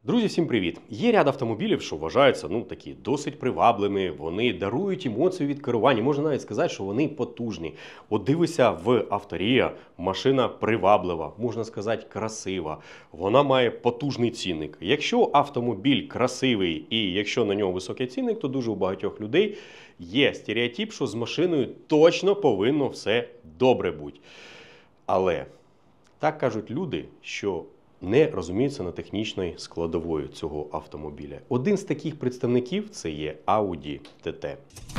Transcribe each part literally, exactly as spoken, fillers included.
Друзі, всім привіт! Є ряд автомобілів, що вважаються ну, такі досить привабливими, вони дарують емоцію від керування, можна навіть сказати, що вони потужні. От дивися в Авторія, машина приваблива, можна сказати, красива, вона має потужний цінник. Якщо автомобіль красивий і якщо на нього високий цінник, то дуже у багатьох людей є стереотип, що з машиною точно повинно все добре бути. Але так кажуть люди, що не розуміються на технічної складової цього автомобіля. Один з таких представників – це є Audi ті ті.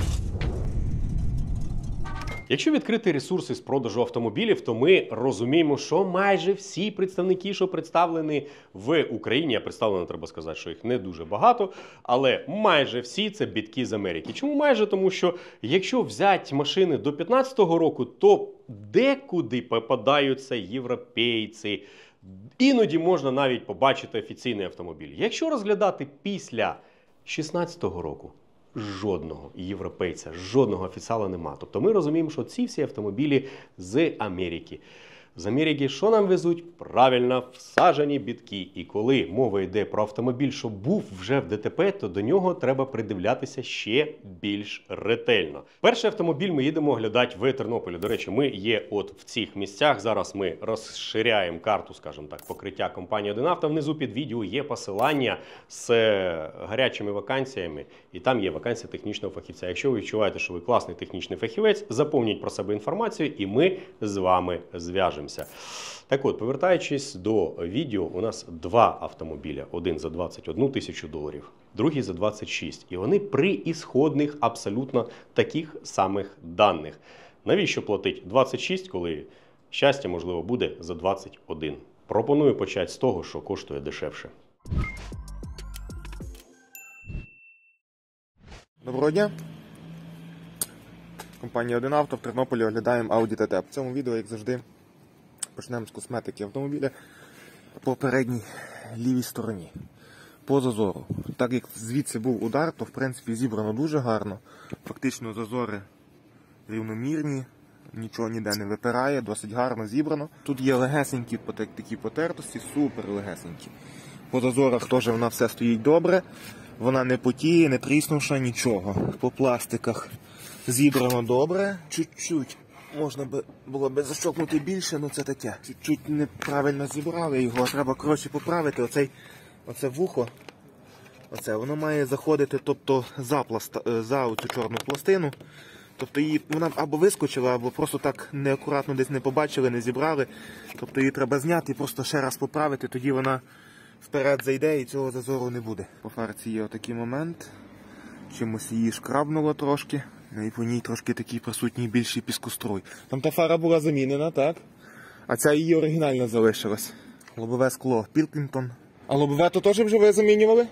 Якщо відкрити ресурси з продажу автомобілів, то ми розуміємо, що майже всі представники, що представлені в Україні, а представлено, треба сказати, що їх не дуже багато, але майже всі це бідки з Америки. Чому майже? Тому що якщо взяти машини до п'ятнадцятого року, то декуди попадаються європейці. Іноді можна навіть побачити офіційний автомобіль. Якщо розглядати після шістнадцятого року, жодного європейця, жодного офіціала нема. Тобто ми розуміємо, що ці всі автомобілі з Америки. З Америки що нам везуть? Правильно, всажені бідки. І коли мова йде про автомобіль, що був вже в ДТП, то до нього треба придивлятися ще більш ретельно. Перший автомобіль ми їдемо оглядати в Тернополі. До речі, ми є от в цих місцях. Зараз ми розширяємо карту, скажімо так, покриття компанії один авто. Внизу під відео є посилання з гарячими вакансіями. І там є вакансія технічного фахівця. Якщо ви відчуваєте, що ви класний технічний фахівець, заповніть про себе інформацію і ми з вами зв'яжемо. Так от, повертаючись до відео, у нас два автомобіля. Один за двадцять одну тисячу доларів, другий за двадцять шість. І вони при ісходних абсолютно таких самих даних. Навіщо платить двадцять шість, коли щастя, можливо, буде за двадцять один? Пропоную почати з того, що коштує дешевше. Доброго дня! Компанія один авто в Тернополі оглядаємо Audi ті ті. В цьому відео, як завжди, почнемо з косметики автомобіля по передній лівій стороні, по зазору. Так як звідси був удар, то в принципі зібрано дуже гарно. Фактично зазори рівномірні, нічого ніде не випирає, досить гарно зібрано. Тут є легесенькі такі потертості, супер легесенькі. По зазорах теж вона все стоїть добре, вона не потіє, не тріснувша, нічого. По пластиках зібрано добре, чуть-чуть. Можна би було б защокнути більше, ну це таке. Чуть-чуть неправильно зібрали його, треба, коротше, поправити. Оцей, оце вухо, оце, воно має заходити, тобто, за, пласта, за оцю чорну пластину. Тобто її, вона або вискочила, або просто так неакуратно десь не побачили, не зібрали. Тобто її треба зняти і просто ще раз поправити, тоді вона вперед зайде і цього зазору не буде. По фарці є отакий момент, чимось її шкрабнуло трошки. Ну і по ній трошки такий присутній більший піскоструй. Там та фара була замінена, так? А ця її оригінальна залишилась. Лобове скло Pilkington. А лобове то теж вже ви замінювали?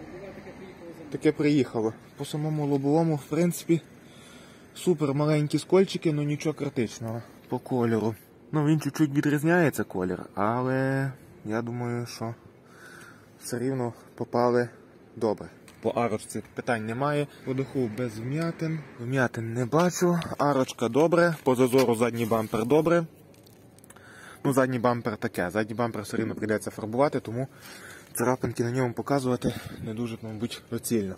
Таке приїхало. По самому лобовому, в принципі, супер маленькі скольчики, але нічого критичного. По кольору. Ну він чуть-чуть відрізняється колір, але я думаю, що все рівно попали добре. По арочці питань немає. По даху без вм'ятин. Вм'ятин не бачу. Арочка добре. По зазору задній бампер добре. Ну, задній бампер таке. Задній бампер все рівно прийдеться фарбувати, тому царапинки на ньому показувати не дуже, мабуть, доцільно.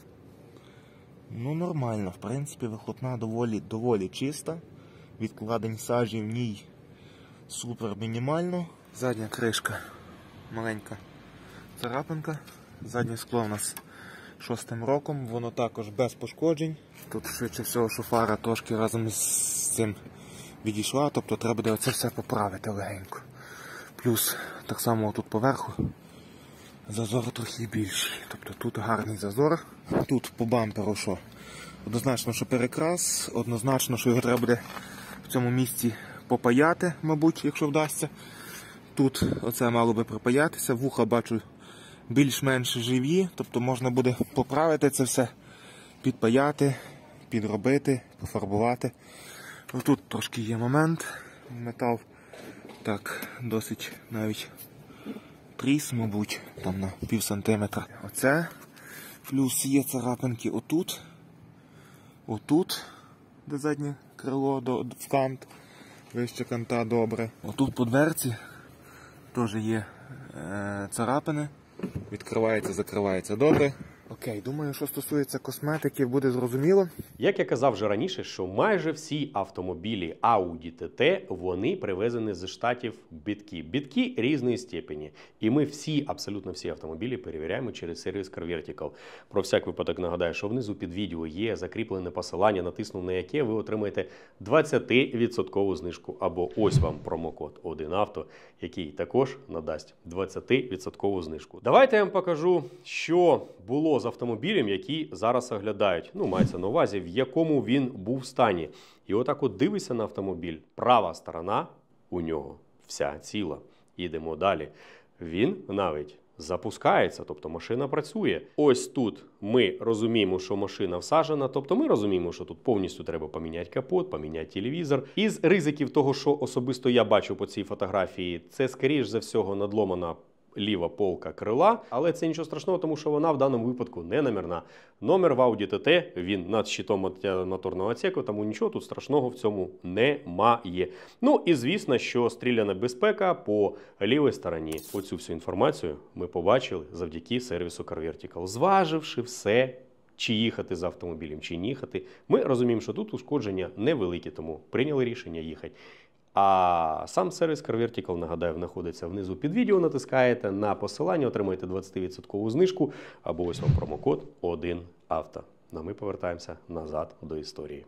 Ну, нормально. В принципі, вихлопна доволі, доволі чиста. Відкладень сажі в ній супер мінімально. Задня кришка маленька царапинка. Заднє скло у нас шостим роком, воно також без пошкоджень. Тут швидше всього, що фара трошки разом з цим відійшла, тобто треба буде оце все поправити легенько. Плюс так само тут поверху зазор трохи більший. Тобто тут гарний зазор. Тут по бамперу що? Однозначно, що перекрас, однозначно, що його треба буде в цьому місці попаяти, мабуть, якщо вдасться. Тут оце мало би припаятися, вуха бачу більш-менш живі, тобто можна буде поправити це все, підпаяти, підробити, пофарбувати. Тут трошки є момент, метал так досить навіть тріс, мабуть, там на пів сантиметра. Оце, плюс є царапинки отут, отут, де заднє крило до, в кант, вище канта добре. Отут по дверці теж є е, царапини. Відкривається, закривається добре. Окей, думаю, що стосується косметики, буде зрозуміло. Як я казав вже раніше, що майже всі автомобілі Audi ті ті, вони привезені з штатів бітки. Бітки різної степені. І ми всі, абсолютно всі автомобілі перевіряємо через сервіс Car Vertical. Про всяк випадок нагадаю, що внизу під відео є закріплене посилання, натиснув на яке ви отримаєте двадцять відсотків знижку. Або ось вам промокод один авто, який також надасть двадцять відсотків знижку. Давайте я вам покажу, що було з автомобілем, який зараз оглядають. Ну, мається на увазі, в якому він був в стані. І отак от дивишся на автомобіль. Права сторона у нього вся ціла. Ідемо далі. Він навіть запускається, тобто машина працює. Ось тут ми розуміємо, що машина всаджена, тобто ми розуміємо, що тут повністю треба поміняти капот, поміняти телевізор. Із ризиків того, що особисто я бачу по цій фотографії, це, скоріш за всього, надломана ліва полка крила, але це нічого страшного, тому що вона в даному випадку не номерна. Номер в Audi ті ті, він над щитом моторного отсеку, тому нічого тут страшного в цьому немає. Ну і звісно, що стріляна безпека по лівій стороні. Оцю всю інформацію ми побачили завдяки сервісу Car Vertical. Зваживши все, чи їхати з автомобілем, чи не їхати, ми розуміємо, що тут ушкодження невеликі, тому прийняли рішення їхати. А сам сервіс Car Vertical, нагадаю, знаходиться внизу під відео, натискаєте на посилання, отримаєте двадцять відсотків знижку, або ось вам промокод один авто. Ну а ми повертаємося назад до історії.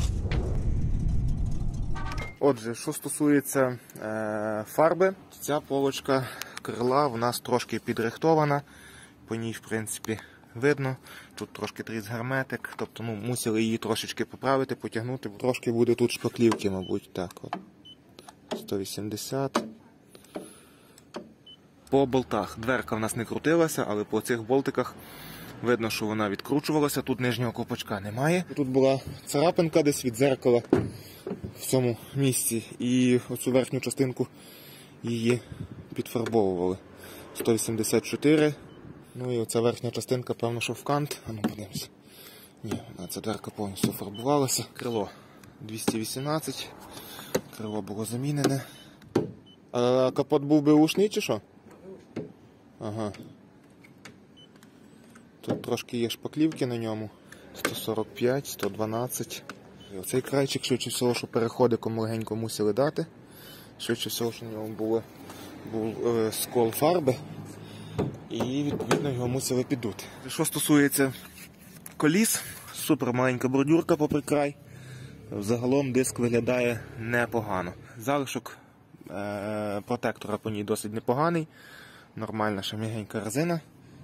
Отже, що стосується е, фарби, ця полочка крила в нас трошки підрихтована, по ній, в принципі, видно. Тут трошки тріс герметик, тобто ну, мусили її трошечки поправити, потягнути. Трошки буде тут шпаклівки, мабуть, так от. сто вісімдесят. По болтах. Дверка в нас не крутилася, але по цих болтиках видно, що вона відкручувалася. Тут нижнього ковпачка немає. Тут була царапинка десь від дзеркала в цьому місці. І оцю верхню частинку її підфарбовували. сто вісімдесят чотири. Ну і оця верхня частинка, певно, що в кант. А ну, подивимося. Ні, ця дверка повністю фарбувалася. Крило двісті вісімнадцять. Крило було замінене. А капот був беушний чи що? Ага. Тут трошки є шпаклівки на ньому. сто сорок п'ять, сто дванадцять. І оцей крайчик, швидше всього, що переходиком легенько мусили дати. Швидше всього, що на ньому було, був е, скол фарби. І відповідно його мусили піддути. Що стосується коліс, супер маленька бордюрка попри край. Загалом диск виглядає непогано. Залишок е- протектора по ній досить непоганий. Нормальна ще м'ягенька резина.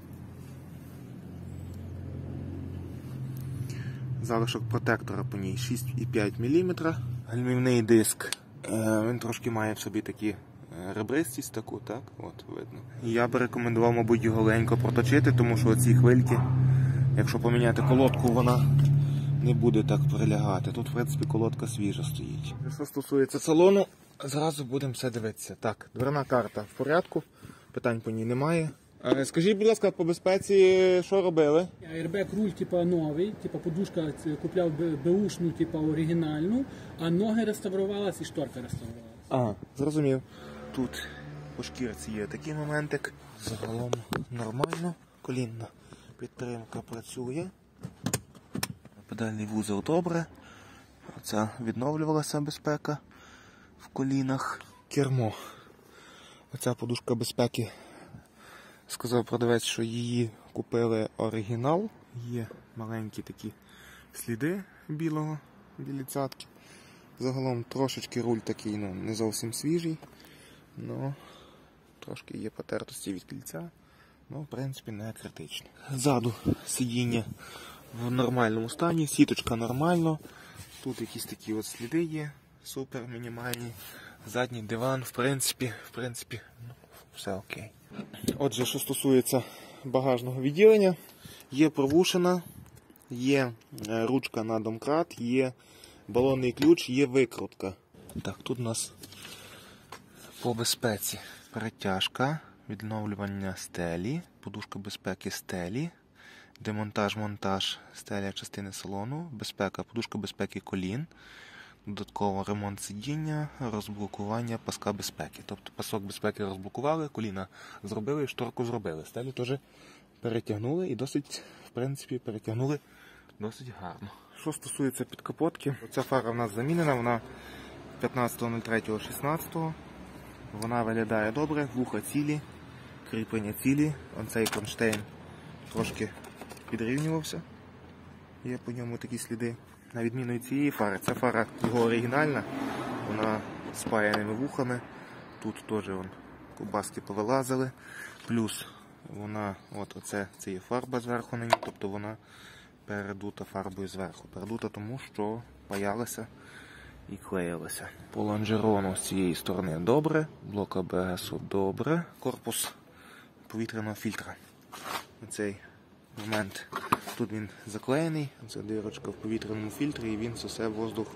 Залишок протектора по ній шість і п'ять міліметрів. Гальмівний диск. Е- він трошки має в собі такі ребристість таку, так? От, видно. Я би рекомендував, мабуть, його легенько проточити, тому що оці хвильки, якщо поміняти колодку, вона не буде так прилягати. Тут, в принципі, колодка свіжа стоїть. Що стосується салону, зразу будемо все дивитися. Так, дверна карта в порядку, питань по ній немає. Скажіть, будь ласка, по безпеці, що робили? Airbag руль типа новий, типа подушка купляв беушну, типа оригінальну, а ноги реставрувалась і шторка реставрувалась. Ага, зрозумів. Тут по шкірці є такий моментик. Загалом нормально. Колінна підтримка працює. Педальний вузол добре. Оця відновлювалася безпека в колінах. Кермо. Оця подушка безпеки. Сказав продавець, що її купили оригінал. Є маленькі такі сліди білого, білі цятки. Загалом трошечки руль такий, ну, не зовсім свіжий. Ну, трошки є потертості від кільця. Ну, в принципі, не критично. Ззаду сидіння в нормальному стані, сіточка нормально. Тут якісь такі от сліди є, супер мінімальні. Задній диван, в принципі, в принципі, ну, все окей. Отже, що стосується багажного відділення, є провушина, є ручка на домкрат, є балонний ключ, є викрутка. Так, тут у нас по безпеці перетяжка, відновлювання стелі, подушка безпеки стелі, демонтаж-монтаж стеля частини салону, безпека, подушка безпеки колін. Додатково ремонт сидіння, розблокування паска безпеки. Тобто пасок безпеки розблокували, коліна зробили, шторку зробили. Стелю теж перетягнули і досить, в принципі, перетягнули досить гарно. Що стосується підкапотки, ця фара в нас замінена, вона п'ятнадцятого третього шістнадцятого. Вона виглядає добре, вуха цілі, кріплення цілі. Оцей кронштейн трошки підрівнювався. Є по ньому такі сліди. На відміну від цієї фари, ця фара його оригінальна, вона з паяними вухами. Тут теж вон, ковбаски повилазили. Плюс вона, от оце, це є фарба зверху на ній, тобто вона передута фарбою зверху. Передута тому, що паялася і клеїлася. По лонжерону з цієї сторони добре, блок АБСу добре. Корпус повітряного фільтра. Оцей момент, тут він заклеєний, це дирочка в повітряному фільтрі і він сосе воздух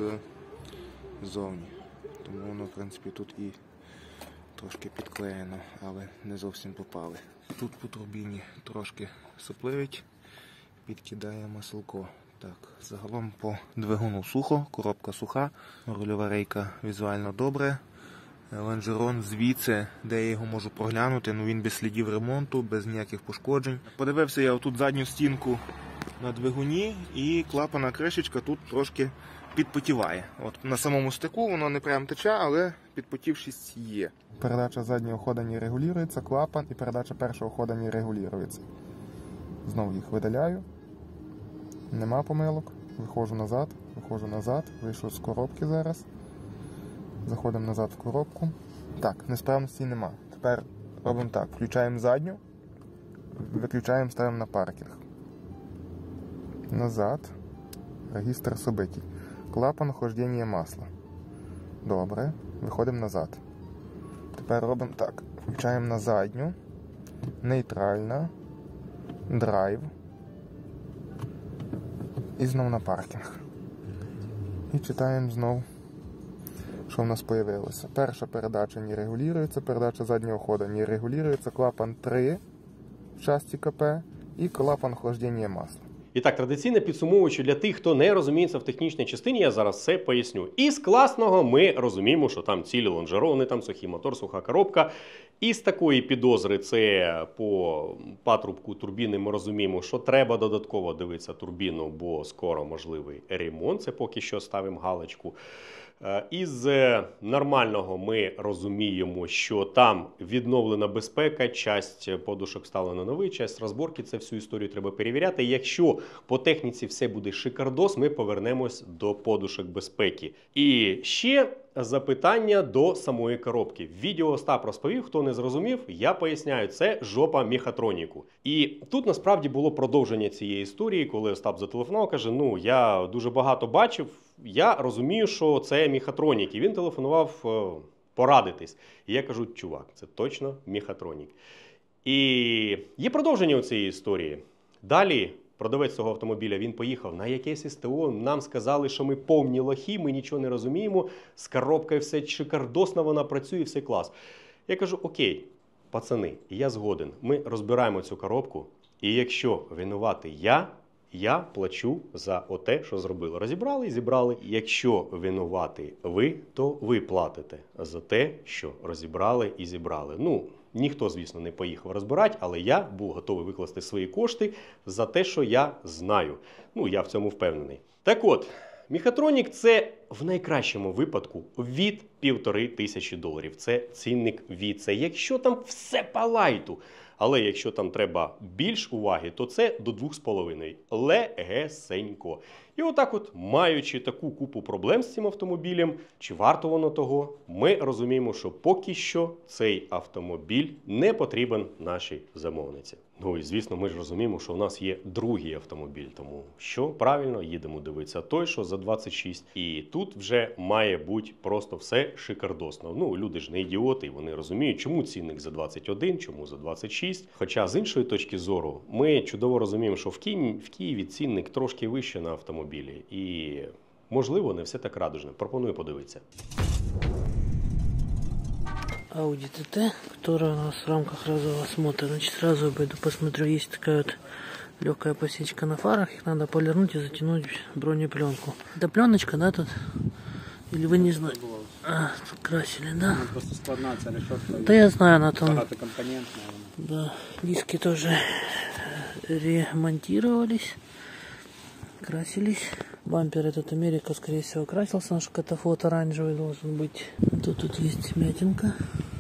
ззовні. Тому воно, в принципі, тут і трошки підклеєно, але не зовсім попали. Тут по турбіні трошки сопливить, підкидає масло. Так, загалом по двигуну сухо, коробка суха, рульова рейка візуально добре. Лонжерон звідси, де я його можу проглянути, ну він без слідів ремонту, без ніяких пошкоджень. Подивився я отут задню стінку на двигуні і клапана кришечка тут трошки підпотіває. От на самому стику воно не прям тече, але підпотівшість є. Передача заднього хода не регулюється, клапан і передача першого хода не регулюється. Знову їх видаляю. Нема помилок. Виходжу назад, виходжу назад, вийшов з коробки зараз. Заходимо назад в коробку. Так, несправності нема. Тепер робимо так. Включаємо задню, виключаємо, ставимо на паркінг. Назад. Регістр событий. Клапан охлаждення масла. Добре. Виходимо назад. Тепер робимо так. Включаємо на задню. Нейтральна. Драйв. І знову на паркінг. І читаємо знову, що в нас з'явилося. Перша передача не регулюється, передача заднього ходу не регулюється, клапан три в часті КП і клапан охлаждення масла. І так, традиційно підсумовуючи для тих, хто не розуміється в технічній частині, я зараз все поясню. Із класного ми розуміємо, що там цілі лонжерони, там сухий мотор, суха коробка. Із такої підозри, це по патрубку турбіни, ми розуміємо, що треба додатково дивитися турбіну, бо скоро можливий ремонт, це поки що ставимо галочку. Із нормального ми розуміємо, що там відновлена безпека, часть подушок стала на новий, часть розборки, це всю історію треба перевіряти. Якщо по техніці все буде шикардос, ми повернемось до подушок безпеки. І ще запитання до самої коробки. В відео Остап розповів, хто не зрозумів, я поясняю, це жопа мехатроніку. І тут насправді було продовження цієї історії, коли Остап зателефонував, каже, ну, я дуже багато бачив, я розумію, що це мехатронік. І він телефонував е, порадитись. І я кажу, чувак, це точно мехатронік. І є продовження у цієї історії. Далі продавець цього автомобіля, він поїхав на якесь СТО, нам сказали, що ми повні лохи, ми нічого не розуміємо, з коробкою все шикардосно, вона працює, все клас. Я кажу, окей, пацани, я згоден, ми розбираємо цю коробку, і якщо винуватий я, я плачу за те, що зробили. Розібрали, зібрали. Якщо винуватий ви, то ви платите за те, що розібрали і зібрали. Ну, ніхто, звісно, не поїхав розбирати, але я був готовий викласти свої кошти за те, що я знаю. Ну, я в цьому впевнений. Так от, мехатронік – це в найкращому випадку від півтори тисячі доларів. Це цінник від це. Якщо там все по лайту. Але якщо там треба більш уваги, то це до двох з половиною. Легесенько. І отак от, маючи таку купу проблем з цим автомобілем, чи варто воно того, ми розуміємо, що поки що цей автомобіль не потрібен нашій замовниці. Ну і звісно, ми ж розуміємо, що в нас є другий автомобіль, тому що правильно, їдемо дивитися той, що за двадцять шість. І тут вже має бути просто все шикардосно. Ну, люди ж не ідіоти, вони розуміють, чому цінник за двадцять один, чому за двадцять шість. Хоча з іншої точки зору, ми чудово розуміємо, що в Києві, в Києві цінник трошки вище на автомобілі. І, можливо, не все так радужно. Пропоную подивитися. Audi ти ти, которая у нас в рамках разового осмотра. Значит, сразу обойду, посмотрю, есть такая вот легкая посечка на фарах, их надо полирнуть и затянуть бронепленку. Эта пленочка, да, тут Или вы не знаете? А, красили, да? Вона просто складна ця решетка. Да я знаю, она там... Багатокомпонентна вона. Да, диски тоже ремонтировались, красились. Бампер этот Америка, скорее всего, красился, наш катафот оранжевый должен быть. Тут, тут есть мятинка.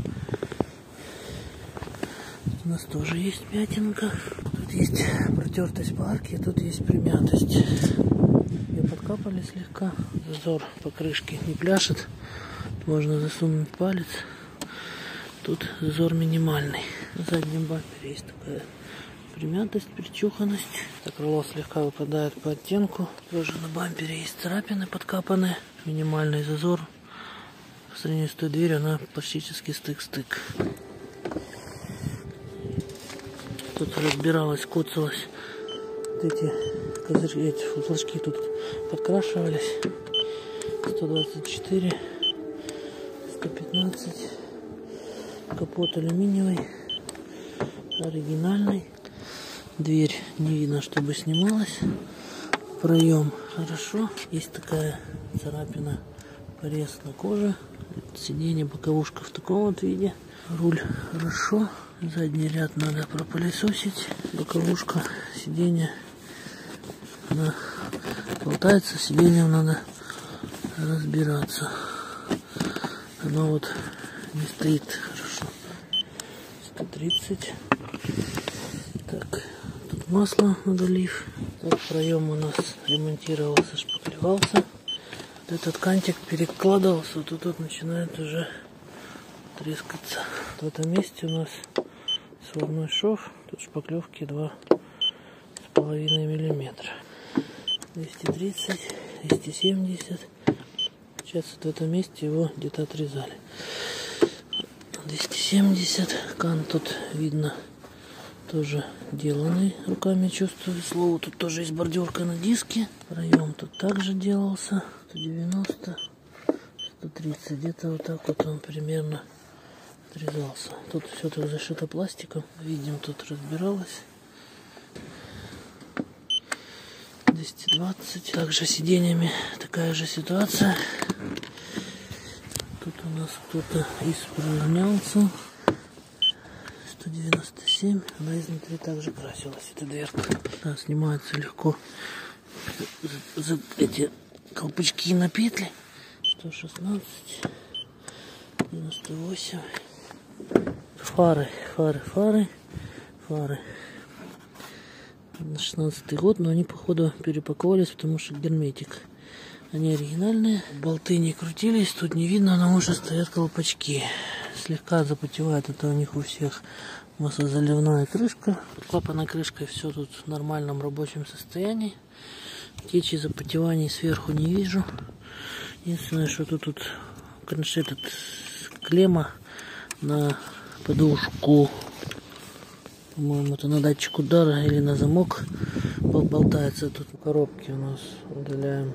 Тут у нас тоже есть мятинка. Тут есть протертость по арке, тут есть примятость. Ее подкапали слегка. Зазор по крышке не пляшет. Можно засунуть палец. Тут зазор минимальный. На заднем бампере есть такая примятость, причуханность. Это крыло слегка выпадает по оттенку. Тоже на бампере есть царапины подкапанные. Минимальный зазор. По сравнению с той дверью она практически стык-стык. Тут разбиралась, коцалась. Вот эти козырьки, эти флажки тут подкрашивались. сто двадцать четыре, сто пятнадцать. Капот алюминиевый, оригинальный. Дверь не видно, чтобы снималась. Проем хорошо. Есть такая царапина, порез на коже. Сиденье, боковушка в таком вот виде. Руль хорошо. Задний ряд надо пропылесосить. Боковушка, сиденье, она болтается. Сиденьем надо разбираться. Оно вот не стоит хорошо. сто тридцать. Так, тут масло надолив. Так, проем у нас ремонтировался, шпаклевался. Вот этот кантик перекладывался, вот тут начинает уже трескаться. В этом месте у нас сводной шов. Тут шпаклевки два с половиной миллиметра. двести тридцать, двести семьдесят. Сейчас вот в этом месте его где-то отрезали. двести семьдесят. Кан тут видно тоже деланный руками, чувствую слово. Тут тоже есть бордюрка на диске. Проем тут также делался. сто девяносто, сто тридцать. Где-то вот так вот он примерно отрезался. Тут все так зашито пластиком. Видим, тут разбиралось. двести двадцать. Также сиденьями такая же ситуация. Тут у нас кто-то исправлялся. сто девяносто семь. Она изнутри также красилась, эта дверка. Да, снимается легко. За, за эти колпачки на петли. сто шестнадцать. девяносто восемь. Фары, фары, фары, фары. шестнадцатый год, но они, походу, перепаковались, потому что герметик. Они оригинальные. Болты не крутились, тут не видно, но уже стоят колпачки. Слегка запотевает, это у них у всех маслозаливная крышка. Клапанной крышкой все тут в нормальном рабочем состоянии. Течи, запотеваний сверху не вижу. Единственное, что тут, тут конечно, этот клемма на подушку. По-моему, это на датчик удара или на замок болтается. Тут в коробке у нас удаляем.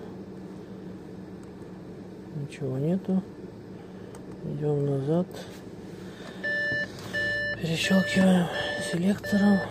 Ничего нету. Идем назад. Перещелкиваем селектором.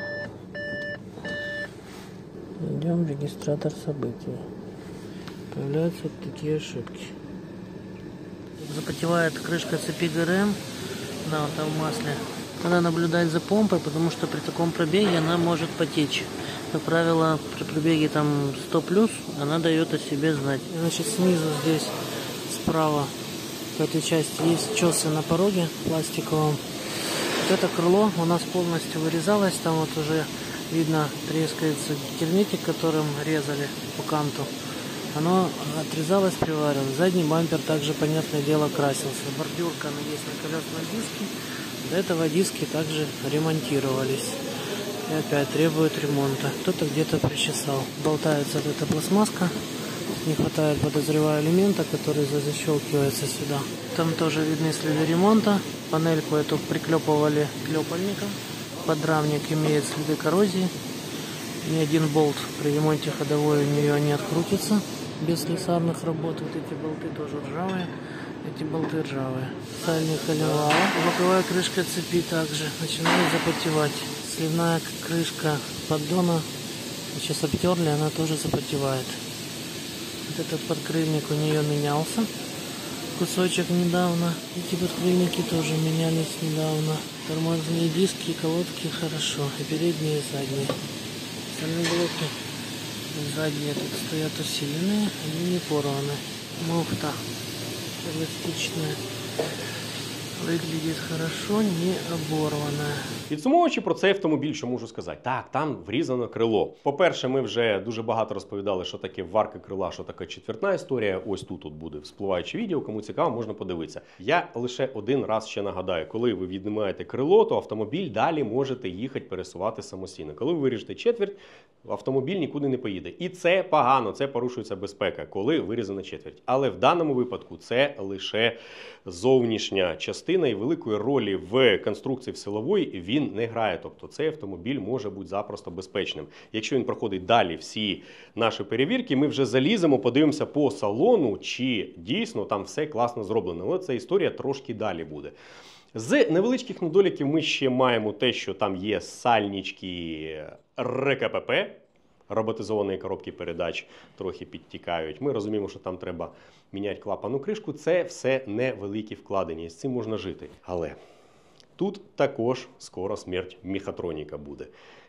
Идем в регистратор событий. Появляются вот такие ошибки. Запотевает крышка цепи ГРМ. Да, вот там в масле. Надо наблюдать за помпой, потому что при таком пробеге она может потечь. Как правило, при пробеге там сто плюс она дает о себе знать. Значит, снизу здесь справа в этой части есть чесы на пороге пластиковом. Вот это крыло у нас полностью вырезалось. Там вот уже видно трескается герметик, которым резали по канту. Оно отрезалось, приварилось. Задний бампер также, понятное дело, красился. Бордюрка она есть на колесном диске. До этого диски также ремонтировались. И опять требует ремонта. Кто-то где-то причесал. Болтается вот эта пластмасска. Не хватает, подозреваю, элемента, который защелкивается сюда. Там тоже видны следы ремонта. Панельку эту приклепывали клепальником. Подрамник имеет следы коррозии. Ни один болт при ремонте ходовой у нее не открутится без слесарных работ. Вот эти болты тоже ржавые. Эти болты ржавые. Сальник колевала. Боковая крышка цепи также начинает запотевать. Сливная крышка поддона. Сейчас обтерли, она тоже запотевает. Вот этот подкрыльник у нее менялся. кусочек недавно. Эти подклинники тоже менялись недавно. Тормозные диски, колодки хорошо. И передние, и задние. Остальные блоки задние тут стоят усиленные, они не порваны. Муфта эластичная. Выглядит хорошо, не оборванная. Підсумовуючи про цей автомобіль, що можу сказати? Так, там врізано крило. По-перше, ми вже дуже багато розповідали, що таке варка крила, що таке четвертна історія. Ось тут от буде вспливаюче відео, кому цікаво, можна подивитися. Я лише один раз ще нагадаю, коли ви віднімаєте крило, то автомобіль далі можете їхати, пересувати самостійно. Коли ви виріжете четверть, автомобіль нікуди не поїде. І це погано, це порушується безпека, коли вирізана четверть. Але в даному випадку це лише зовнішня частина і великої ролі в конструкції в силової він не грає. Тобто цей автомобіль може бути запросто безпечним. Якщо він проходить далі всі наші перевірки, ми вже заліземо, подивимося по салону, чи дійсно там все класно зроблено. Але ця історія трошки далі буде. З невеличких недоліків ми ще маємо те, що там є сальнички ер ка пе пе, роботизовані коробки передач трохи підтікають. Ми розуміємо, що там треба міняти клапану кришку. Це все невеликі вкладення, і з цим можна жити. Але тут також скоро смерть мехатроніка буде.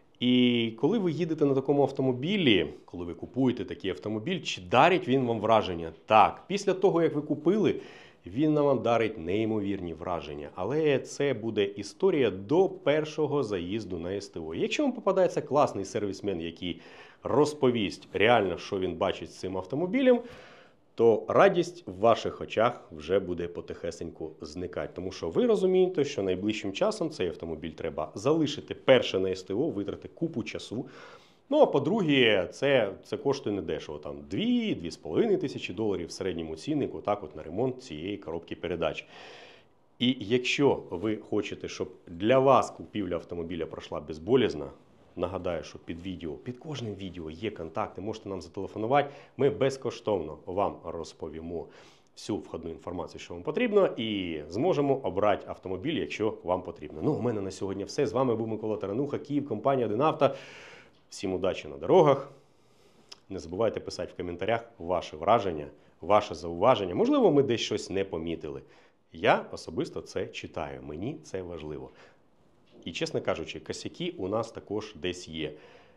І коли ви їдете на такому автомобілі, коли ви купуєте такий автомобіль, чи дарить він вам враження? Так, після того, як ви купили, він вам дарить неймовірні враження. Але це буде історія до першого заїзду на ес те о. Якщо вам попадається класний сервісмен, який розповість реально, що він бачить з цим автомобілем, то радість в ваших очах вже буде потихесеньку зникати. Тому що ви розумієте, що найближчим часом цей автомобіль треба залишити перше на ес те о, витрати купу часу. Ну, а по-друге, це, це коштує недешево. Там дві-дві з половиною тисячі доларів в середньому ціннику отак от на ремонт цієї коробки передач. І якщо ви хочете, щоб для вас купівля автомобіля пройшла безболізно, нагадаю, що під відео, під кожним відео є контакти, можете нам зателефонувати. Ми безкоштовно вам розповімо всю входну інформацію, що вам потрібно, і зможемо обрати автомобіль, якщо вам потрібно. Ну, у мене на сьогодні все. З вами був Микола Тарануха, Київ, компанія один авто. Всім удачі на дорогах. Не забувайте писати в коментарях ваші враження, ваше зауваження. Можливо, ми десь щось не помітили. Я особисто це читаю. Мені це важливо. І, чесно кажучи, косяки у нас також десь є.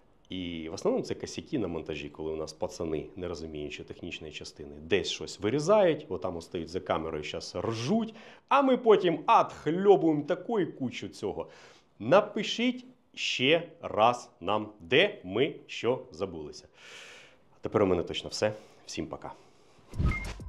І в основному це косяки на монтажі, коли у нас пацани, не розуміючи технічної частини, десь щось вирізають, отам стоїть за камерою, зараз ржуть, а ми потім отхльобуємо такою кучу цього. Напишіть ще раз нам, де ми що забулися. А тепер у мене точно все. Всім пока.